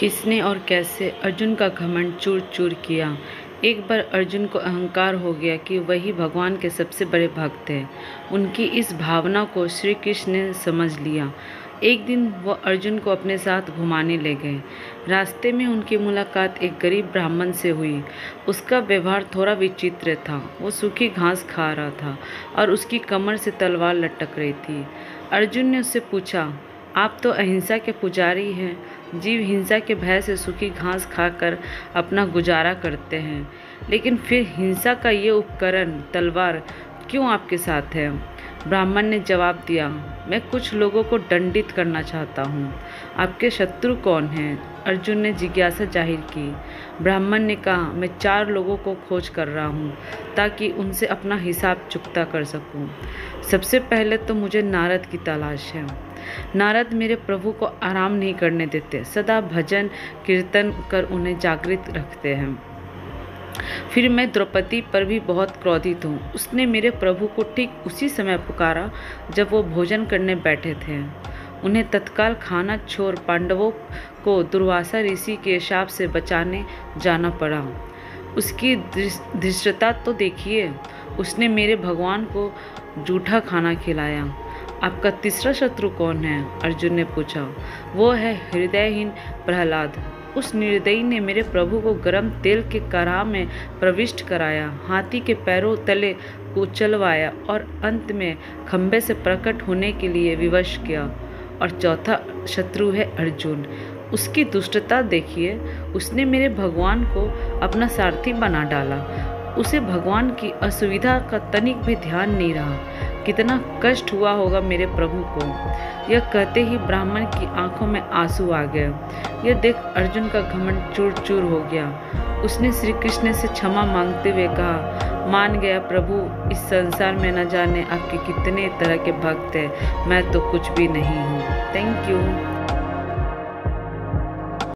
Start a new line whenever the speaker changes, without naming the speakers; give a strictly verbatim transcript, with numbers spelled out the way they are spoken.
किसने और कैसे अर्जुन का घमंड चूर चूर किया। एक बार अर्जुन को अहंकार हो गया कि वही भगवान के सबसे बड़े भक्त हैं। उनकी इस भावना को श्री कृष्ण ने समझ लिया। एक दिन वह अर्जुन को अपने साथ घुमाने ले गए। रास्ते में उनकी मुलाकात एक गरीब ब्राह्मण से हुई। उसका व्यवहार थोड़ा विचित्र था। वो सूखी घास खा रहा था और उसकी कमर से तलवार लटक रही थी। अर्जुन ने उससे पूछा, आप तो अहिंसा के पुजारी हैं। जीव हिंसा के भय से सूखी घास खाकर अपना गुजारा करते हैं, लेकिन फिर हिंसा का ये उपकरण तलवार क्यों आपके साथ है? ब्राह्मण ने जवाब दिया, मैं कुछ लोगों को दंडित करना चाहता हूँ। आपके शत्रु कौन हैं? अर्जुन ने जिज्ञासा जाहिर की। ब्राह्मण ने कहा, मैं चार लोगों को खोज कर रहा हूँ ताकि उनसे अपना हिसाब चुकता कर सकूँ। सबसे पहले तो मुझे नारद की तलाश है। नारद मेरे प्रभु को आराम नहीं करने देते, सदा भजन कीर्तन कर उन्हें जागृत रखते हैं। फिर मैं द्रौपदी पर भी बहुत क्रोधित हूँ। उसने मेरे प्रभु को ठीक उसी समय पुकारा जब वो भोजन करने बैठे थे। उन्हें तत्काल खाना छोड़ पांडवों को दुर्वासा ऋषि के शाप से बचाने जाना पड़ा। उसकी धृष्टता तो देखिए, उसने मेरे भगवान को जूठा खाना खिलाया। आपका तीसरा शत्रु कौन है? अर्जुन ने पूछा। वो है हृदयहीन प्रहलाद। उस निर्दयी ने मेरे प्रभु को गर्म तेल के कड़ाह में प्रविष्ट कराया, हाथी के पैरों तले को चलवाया और अंत में खंभे से प्रकट होने के लिए विवश किया। और चौथा शत्रु है अर्जुन। उसकी दुष्टता देखिए, उसने मेरे भगवान को अपना सारथी बना डाला। उसे भगवान की असुविधा का तनिक भी ध्यान नहीं रहा। कितना कष्ट हुआ होगा मेरे प्रभु को। यह कहते ही ब्राह्मण की आंखों में आंसू आ गए। यह देख अर्जुन का घमंड चूर चूर हो गया। उसने श्री कृष्ण से क्षमा मांगते हुए कहा, मान गया प्रभु, इस संसार में न जाने आपके कितने तरह के भक्त हैं, मैं तो कुछ भी नहीं हूँ। Thank you.